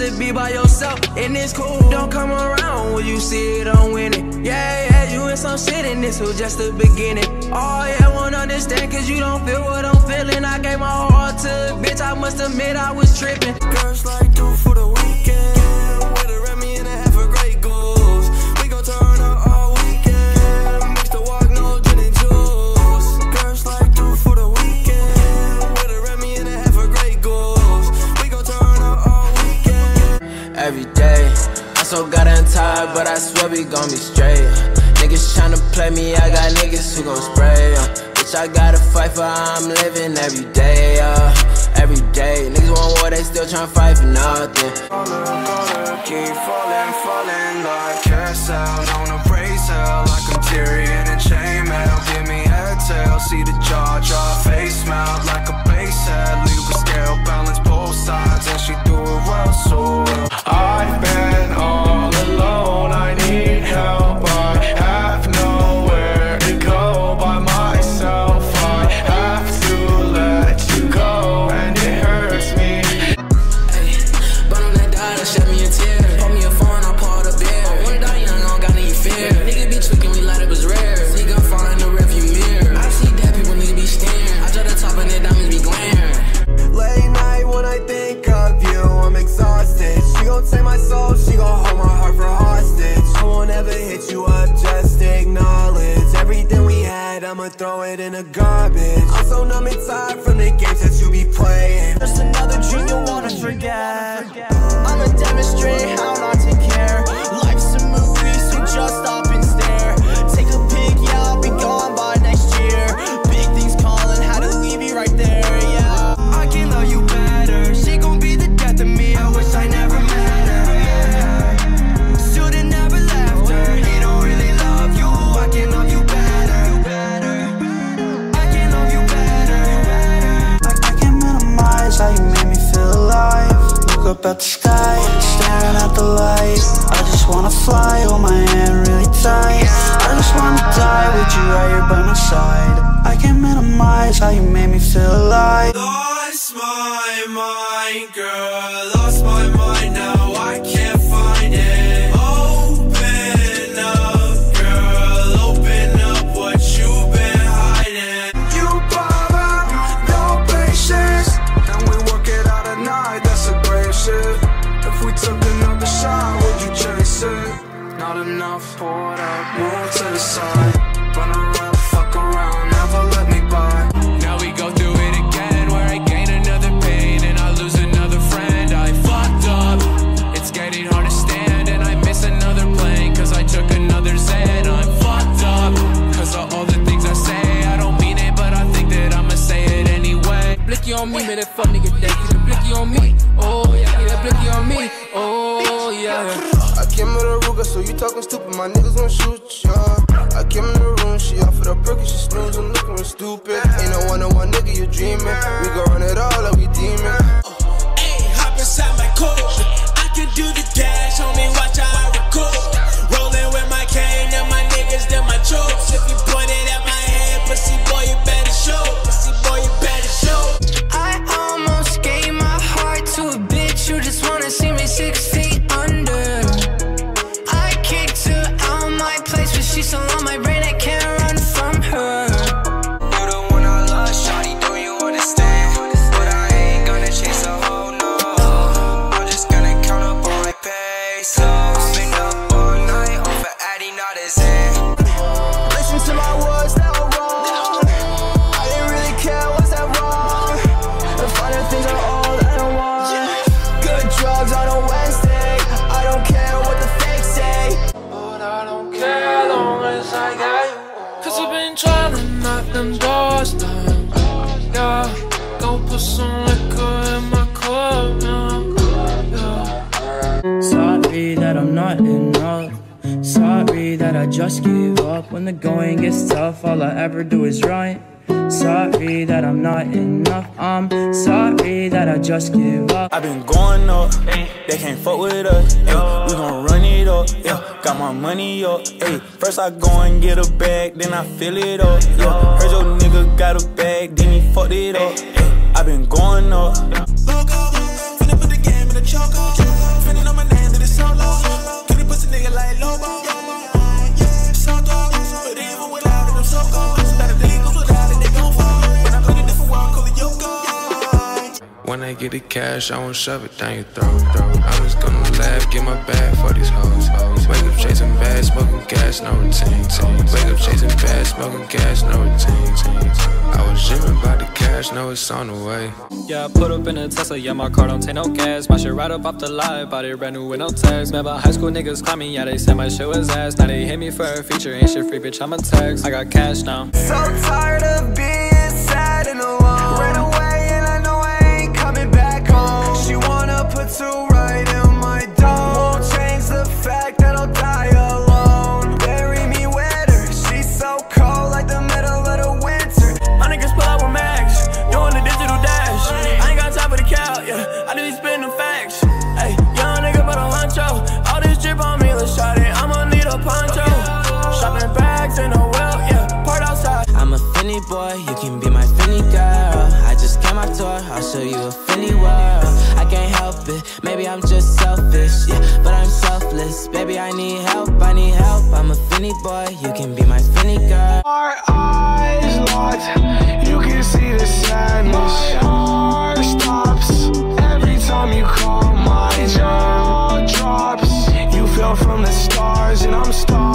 rather be by yourself, and it's cool. Don't come around when you see it, I'm winning. Yeah, you in some shit, and this was just the beginning. Oh yeah, won't understand, cause you don't feel what I'm feeling. I gave my heart to a bitch, I must admit I was tripping. Girls like do for the weekend, with a Remy and a half a great goals. We gon' turn up all weekend, mix the walk, no gin and juice. Girls like do for the weekend, with a Remy and a half a great goals. We gon' turn up all weekend. Every day, I'm so goddamn tired, but I swear we gon' be straight. Niggas tryna play me, I got niggas who gon' spray. Bitch, I gotta fight for how I'm living every day, every day. Niggas want war, they still tryna fight for nothing. Keep falling like carousels on a brace hell, like I'm Tyrion and chainmail. Give me exhale, see the jaw drop, face mount like a bass head. Leave a scale, balance both sides, and she do it well, so well. I've been all alone, I need help. I have nowhere to go by myself. I have to let you go, and it hurts me. Hey, but on that dollar, shed me a tear. Pour me a phone, I pour the beer. Wanna die young, I don't got any fear. Nigga be tweaking, we light up as rare. See gun fall in the rearview mirror. I see dead people, nigga be staring. I drop the top and the diamonds be glaring. Late night when I think of you, I'm exhausted. She gon' take my soul, she gon' hold my heart for hostage. I won't ever hit you up, just acknowledge everything we had, I'ma throw it in the garbage. I'm so numb and tired from the games that you be playing. There's another dream you wanna forget. I'ma demonstrate how not to care. Life's a movie, so just stop and stare. Take a pic, yeah, I'll be gone by next year. Big things calling, had to leave you right there, yeah. I can love you better, she gon' be the death of me. I wish I never met her. Should've never left her. He don't really love you, I can love you better. I can love you better. I can't minimize how you made me feel alive. Look up at the sky, staring at the light. I just wanna fly, hold my hand really tight. I just wanna die with you right here by my side. I can't minimize how you made me feel alive. Lost my mind, girl, lost my mind now, I can't find it. Open up, girl, open up what you've been hiding. You bother, no patience, and we work it out at night, that's a great shit. If we took another shot, would you chase it? Not enough, poured up, move to the side. Run around, fuck around, never let me by. Now we go through it again, where I gain another pain and I lose another friend. I fucked up, it's getting hard to stand, and I miss another plane, cause I took another Zen. I'm fucked up, cause of all the things I say. I don't mean it, but I think that I'ma say it anyway. Blicky on me, man, that fuck nigga dead. Get a blicky on me, oh yeah, get a blicky on me, oh yeah. I came with a Ruger, so you talking stupid, my niggas gon' shoot ya. I came in the room, she offered a perky, she snoozing, looking real stupid. Ain't no one-on-one nigga, you dreaming. We gon' run it all like we demon. Ayy, hop inside my coupe. I can do the dash, homie, watch how I recoup. Rolling with my cane and my niggas, then my troops. If you point it at my head, pussy boy, you better show. Pussy boy, you better show. I almost gave my heart to a bitch who just wanna see me 6 feet under. I kicked her out my place, but she's still on my brain, I can't run from her. You're the one I love, shawty, do you understand? But I ain't gonna chase a hoe, no. I'm just gonna count up all my pesos. I've been up all night, over Addy, not as in. Listen to my words, that were wrong. I didn't really care, was that wrong? The finer things are all that I want. Good drugs on a Wednesday, I don't care what the fakes say. But I don't care long as I got you. Cause I've been trying to knock them doors down. Yeah, go put some liquor in my club now. Yeah. Sorry that I'm not enough. Sorry that I just give up. When the going gets tough, all I ever do is run. Sorry that I'm not enough. I'm sorry that I just give up. I've been going up, they can't fuck with us. We gon' run it up, got my money up. First I go and get a bag, then I fill it up. Heard your nigga got a bag, then he fucked it up. I've been going up. Finna put the game in the choco. Feeling on my name that it's solo. Couldn't pussy nigga like Lobo. So dope, but even without it, I'm so cold. Not illegal without it, they gon' fall. When I play the different world, call it Yoko. When I get the cash, I won't shove it down your throat. I'm just gonna laugh, get my bag for these hoes. Wake up chasing bad, smoking gas, no routine. Wake up chasing bad, smoking gas, no routine. I was dreaming about the cash, know it's on the way. Yeah, I put up in a Tesla, yeah, my car don't take no gas. My shit right up off the lot, bought it brand new with no tax. Remember high school niggas call me, yeah, they said my shit was ass. Now they hit me for a feature, ain't shit free, bitch, I'm a tax. I got cash now. So tired of being sad and alone. Ran away and I know I ain't coming back home. She wanna put two right in my dome. Won't change the fact that I'll die alone. Bury me wetter, she's so cold like the middle of the winter. My niggas pull up with max, doing the digital dash. I ain't got time for the cow, yeah, I do be spitting the facts. Hey, young nigga but a luncho. All this drip on me, let's shot it, I'ma need a poncho. Shopping bags in a well, yeah, part outside. I'm a Finny boy, you can be my Finny girl. I just came out tour, I'll show you a Finny world. I can't help it, maybe I'm just selfish, yeah, but I'm selfless. Baby, I need help, I'm a Finny boy, you can be my Finny girl. Our eyes locked, you can see the sadness. My heart stops every time you call my jaw drops. You fell from the stars and I'm starving.